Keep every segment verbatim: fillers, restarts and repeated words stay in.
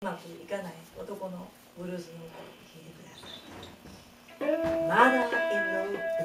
うまくいかない男のブルースの歌を聴いてください。Mother in the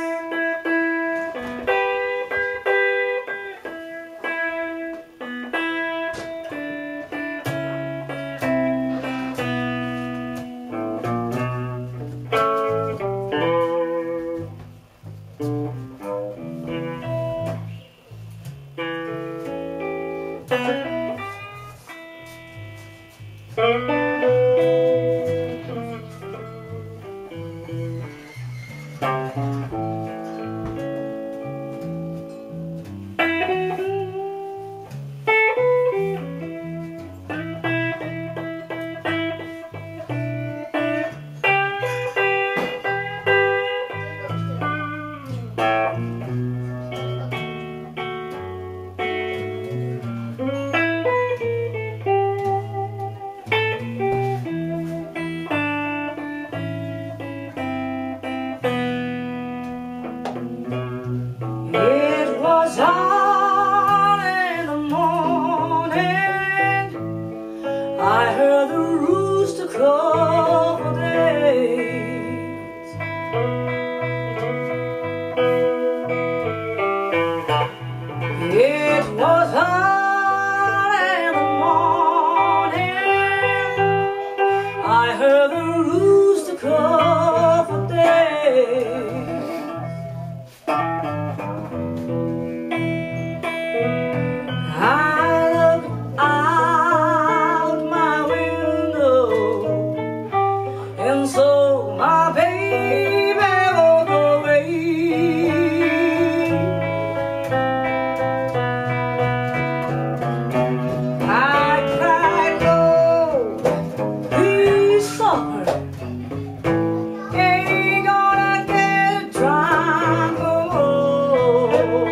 Blues。I heard the rooster crow for days. It was hot in the morning. I heard the rooster crow for days. I looked out my window and saw my baby walk away. I cried, oh, please stop her. Ain't gonna get drunk no more.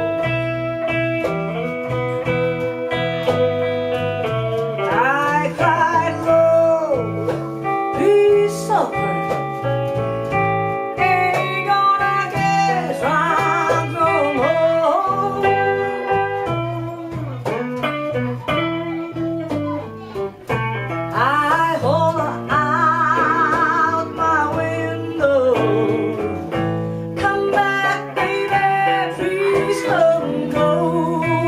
I cried, Lord, please stop her. Ain't gonna get drunk no more. I hold her out my window. Come back, baby, please don't go.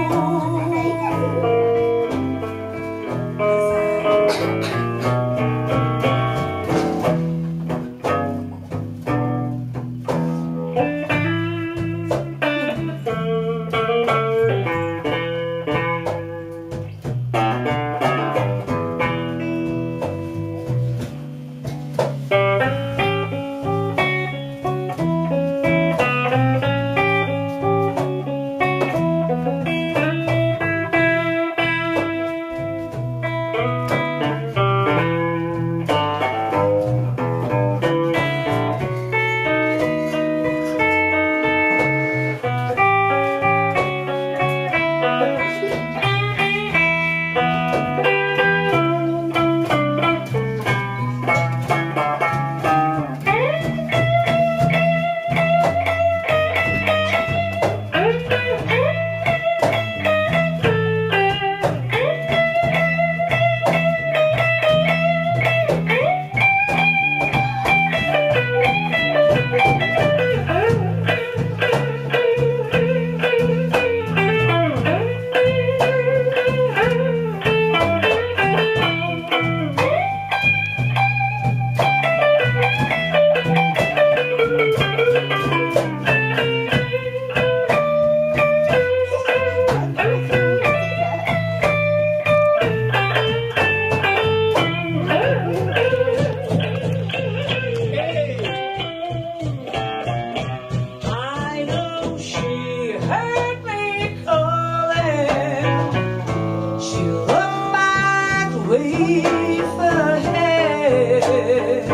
Way ahead.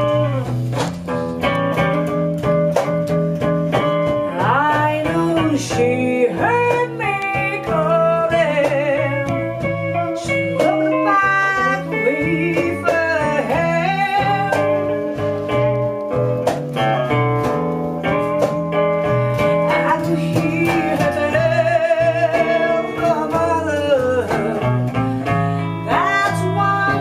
I knew she heard me calling. She looked back way ahead. I could hear her tell her mother. That's why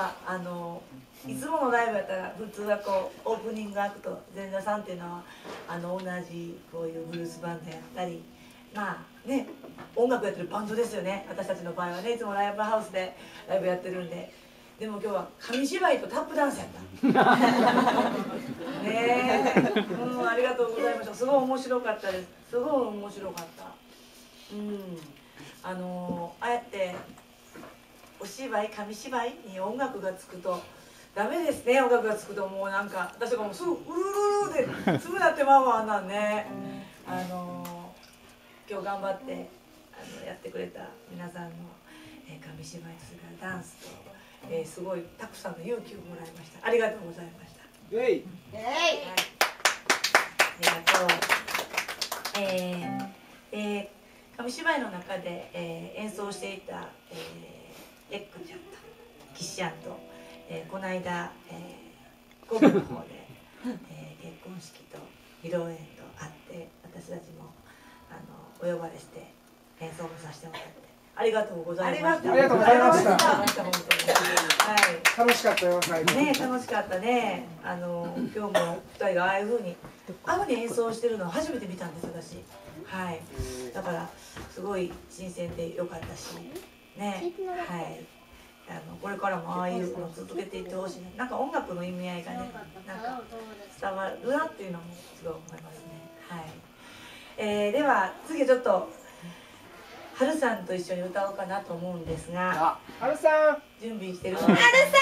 はあのいつものライブやったら普通はこうオープニングアクト前座さんっていうのはあの同じこういうブルースバンドやったりまあね音楽やってるバンドですよね。私たちの場合はねいつもライブハウスでライブやってるんで。でも今日は紙芝居とタップダンスやったねえ、うん、ありがとうございました。すごい面白かったです。すごい面白かったうんあのああやってお芝居紙芝居に音楽がつくとダメですね。音楽がつくともうなんか私とかもうすぐうるるるですぐなってまうわあんなんね。あの今日頑張ってあのやってくれた皆さんの、えー、紙芝居とそれからダンスと、えー、すごいたくさんの勇気をもらいました。ありがとうございました。 えい、 はい、ありがとう。えーえー、紙芝居の中で、えー、演奏していた、えー、レックちゃんとキッシャンと、えー、この間、えー、神戸の方で、えー、結婚式と披露宴とあって私たちもあのお呼ばれして演奏もさせてもらってありがとうございました。 ありがとうございました。 本当にはい、 楽しかったよ最近。 ね楽しかったね。あの今日もふたりがああいう風にああいう風に演奏してるのを初めて見たんです私。はい。だからすごい新鮮で良かったしね。はい。あのこれからもああいうのを続けていってほしい。なんか音楽の意味合いがねなんか伝わるなっていうのもすごい思いますね。はい。えー、では次ちょっとはるさんと一緒に歌おうかなと思うんですが、 はるさん準備してるはるさ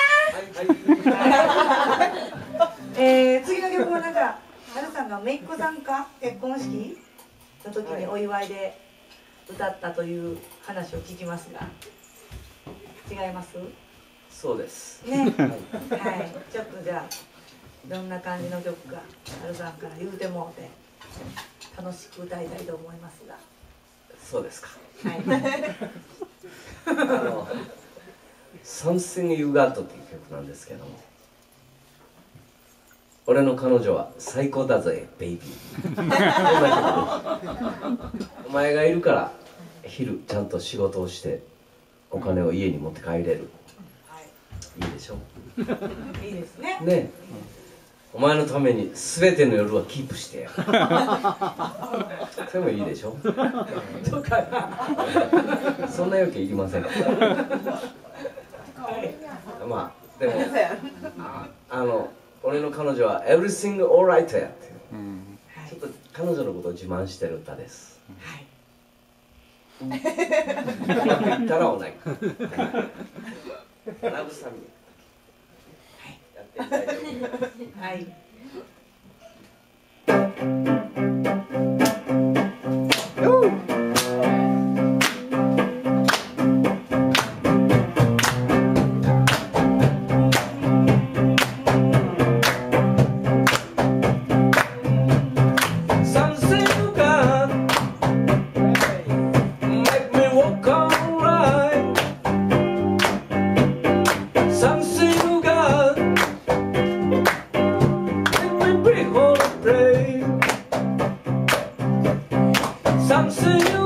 んえー、次の曲はなんかはるさんが姪っ子さんか結婚式の時にお祝いで歌ったという話を聞きますが違います？ そうですね、はい、ちょっとじゃあどんな感じの曲かはるさんから言うてもうて楽しく歌いたいと思いますが。 そうですか。 はい。 あの「Something You Got」っていう曲なんですけども、俺の彼女は最高だぜベイビー。こんな曲です。お前がいるから昼ちゃんと仕事をしてお金を家に持って帰れる。いいでしょ。 いいですね。 ね。お前のために全ての夜はキープしてやる。それもいいでしょ。 そうかな。 そんな余計いりません。まあでもあの俺の彼女は Everything Alright やって、うん、ちょっと彼女のことを自慢してる歌です。はい。うまくいったらおない。ラブサミやってみたいと思います。はい。 Something